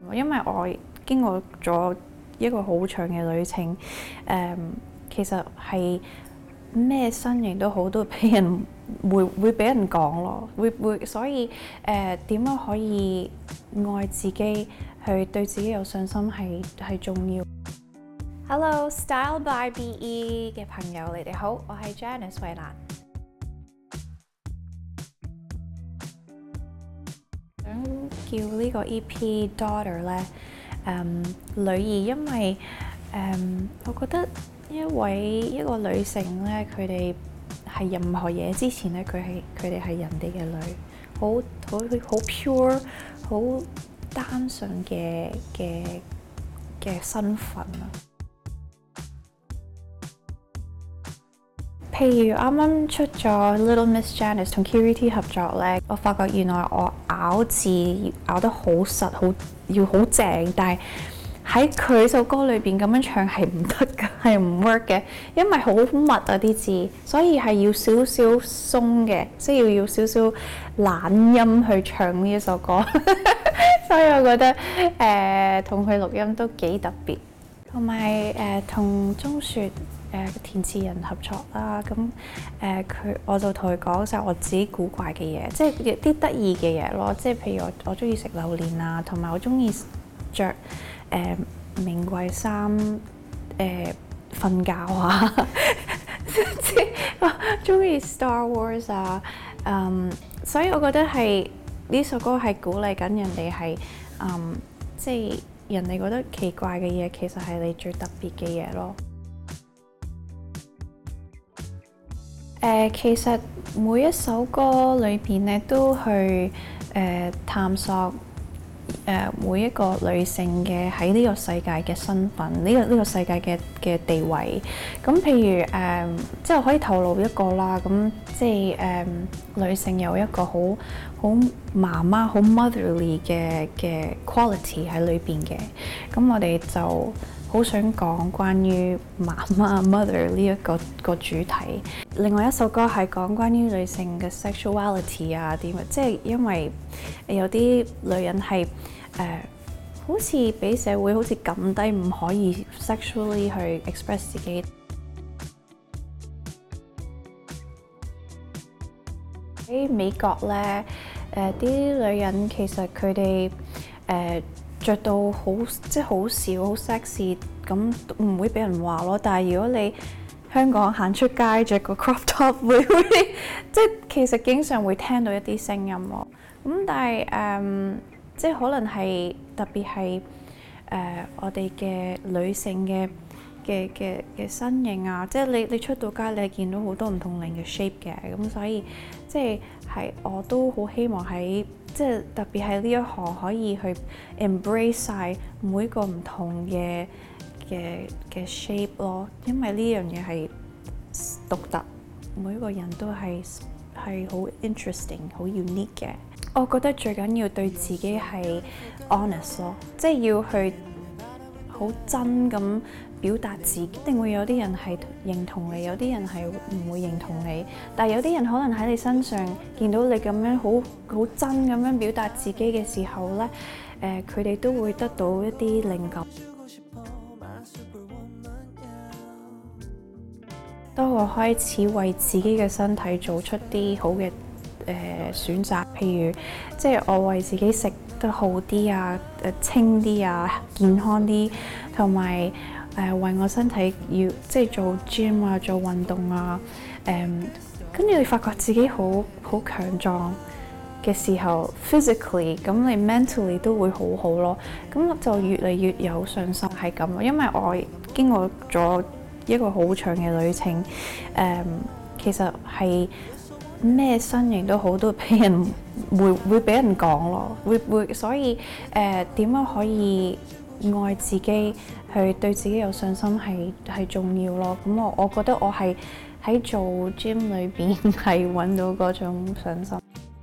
因為我經過咗一個好長嘅旅程，其實係咩身形都好，都俾人會俾人講咯，所以點樣可以愛自己，去對自己有信心係重要。Hello Style by BE 嘅朋友，你哋好，我係 Janice 衛蘭。想叫呢個 EP Daughter 咧，女兒，因為我覺得一個女性咧，佢哋係任何嘢之前咧，佢哋係人哋嘅女，好 pure， 好單純嘅身份啊。譬如啱啱出咗 Little Miss Janice 同 QVT 合作咧，我發覺原來我咬字咬得好實，要好正，但係喺佢首歌裏邊咁樣唱係唔得㗎，係唔 work 嘅，因為好密啊啲字，所以係要少少鬆嘅，即係要少少懶音去唱呢一首歌，所以我覺得同佢錄音都幾特別，同埋同鍾雪填詞人合作啦，咁我就同佢講晒我自己古怪嘅嘢，即係啲得意嘅嘢咯，即係譬如我中意食榴蓮啊，同埋我中意着名貴衫瞓覺啊，即係中意 Star Wars 啊，所以我覺得係呢首歌係鼓勵緊人哋係即係人哋覺得奇怪嘅嘢，其實係你最特別嘅嘢咯。其實每一首歌裏邊咧都去探索每一個女性嘅喺呢個世界嘅身份，呢個世界嘅地位。咁譬如即係可以透露一個啦，咁即係女性有一個好媽媽好 motherly 嘅 quality 喺裏邊嘅。咁我哋就好想講關於媽媽 mother 呢一個主題。另外一首歌係講關於女性嘅 sexuality 啊，點即係因為有啲女人係好似俾社會好似撳低，唔可以 sexually 去 express 自己。喺美國咧，啲女人其實佢哋着到即係好少好 sexy， 咁唔會俾人話咯。但係如果你香港行出街着個 crop top， 會即係其實經常會聽到一啲聲音咯。咁但係即係可能係特別係我哋嘅女性嘅身形啊，即係你出到街你係見到好多唔同型嘅 shape 嘅，咁所以即係我都好希望喺即係特別係呢一行可以去 embrace 晒每個唔同嘅 shape 咯，因為呢樣嘢係獨特，每個人都係好 interesting 好 unique 嘅。我覺得最緊要對自己係 honest 咯，即係要去好真咁表達自己。一定會有啲人係認同你，有啲人係唔會認同你，但係有啲人可能喺你身上見到你咁樣好真咁樣表達自己嘅時候咧，佢哋都會得到一啲靈感。當我開始為自己嘅身體做出啲好嘅選擇，譬如即係我為自己食得好啲啊，清啲啊，健康啲，同埋為我身體要即係做 gym 啊，做運動啊，跟住你發覺自己好強壯嘅時候 physically， 咁你 mentally 都會好好咯，咁就越嚟越有信心係咁咯。因為我經過咗一個好長嘅旅程，其實係咩身形都好，都俾人會俾人講咯，所以點樣可以愛自己，去對自己有信心係重要咯。咁我覺得我係喺做 gym 裏邊係揾到嗰種信心，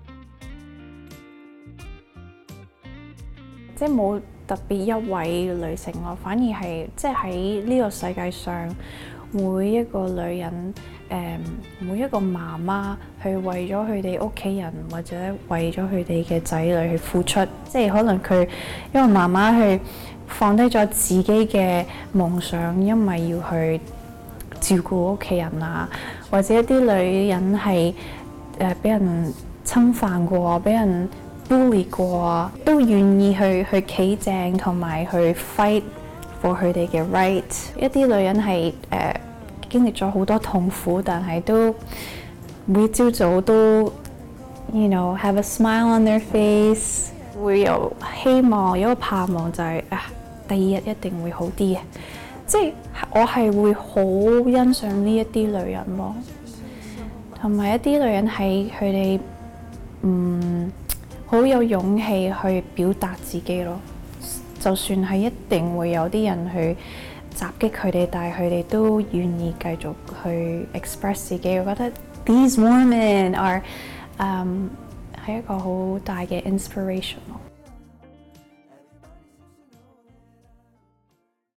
即係冇特別一位女性咯，反而係即係喺呢個世界上每一個女人每一個媽媽去為咗佢哋屋企人或者為咗佢哋嘅仔女去付出，即係可能佢一個媽媽去放低咗自己嘅夢想，因為要去照顧屋企人啊，或者一啲女人係俾人侵犯過，俾人 bully 過，都願意去企正同埋去 fight for 佢哋嘅 right。一啲女人係經歷咗好多痛苦，但係都每朝早都 have a smile on their face， 會有希望，有個盼望就係第二日一定會好啲嘅。即係我係會好欣賞呢一啲女人咯，同埋一啲女人係佢哋好有勇氣去表達自己咯。就算係一定會有啲人去襲擊佢哋，但係佢哋都願意繼續去 express 自己。我覺得 these women are 係一個好大嘅 inspiration 咯。